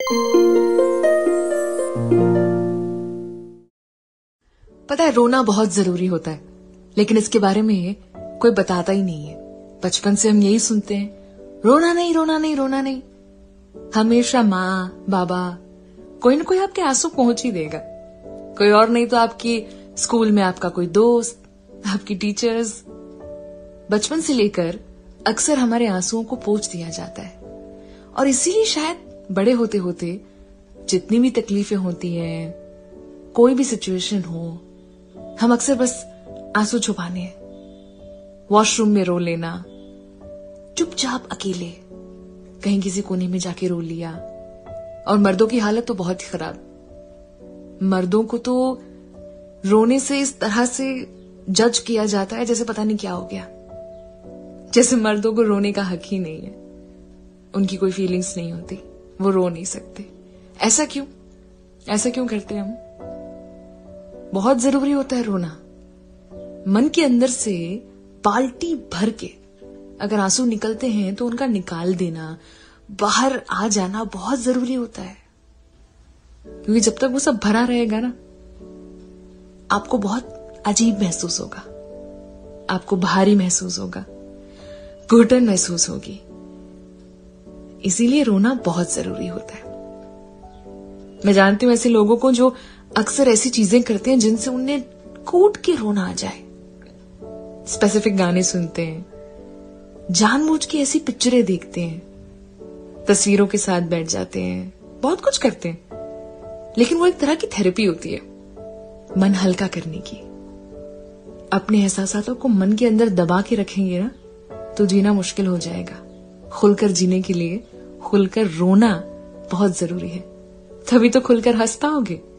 पता है, रोना बहुत जरूरी होता है, लेकिन इसके बारे में कोई बताता ही नहीं है। बचपन से हम यही सुनते हैं, रोना नहीं, रोना नहीं, रोना नहीं। हमेशा माँ बाबा कोई ना कोई आपके आंसू पहुंच ही देगा। कोई और नहीं तो आपकी स्कूल में आपका कोई दोस्त, आपकी टीचर्स। बचपन से लेकर अक्सर हमारे आंसुओं को पोंछ दिया जाता है, और इसीलिए शायद बड़े होते होते जितनी भी तकलीफें होती हैं, कोई भी सिचुएशन हो, हम अक्सर बस आंसू छुपाने हैं, वॉशरूम में रो लेना, चुपचाप अकेले कहीं किसी कोने में जाके रो लिया। और मर्दों की हालत तो बहुत ही खराब। मर्दों को तो रोने से इस तरह से जज किया जाता है जैसे पता नहीं क्या हो गया, जैसे मर्दों को रोने का हक ही नहीं है, उनकी कोई फीलिंग्स नहीं होती, वो रो नहीं सकते। ऐसा क्यों? ऐसा क्यों करते हैं हम? बहुत जरूरी होता है रोना। मन के अंदर से बाल्टी भर के अगर आंसू निकलते हैं तो उनका निकाल देना, बाहर आ जाना बहुत जरूरी होता है। क्योंकि जब तक वो सब भरा रहेगा ना, आपको बहुत अजीब महसूस होगा, आपको भारी महसूस होगा, घुटन महसूस होगी। इसीलिए रोना बहुत जरूरी होता है। मैं जानती हूं ऐसे लोगों को जो अक्सर ऐसी चीजें करते हैं जिनसे उन्हें कूट के रोना आ जाए। स्पेसिफिक गाने सुनते हैं, जानबूझ के ऐसी पिक्चरें देखते हैं, तस्वीरों के साथ बैठ जाते हैं, बहुत कुछ करते हैं। लेकिन वो एक तरह की थेरेपी होती है मन हल्का करने की। अपने एहसासों को मन के अंदर दबा के रखेंगे ना तो जीना मुश्किल हो जाएगा। खुलकर जीने के लिए खुलकर रोना बहुत जरूरी है, तभी तो खुलकर हंस पाओगे।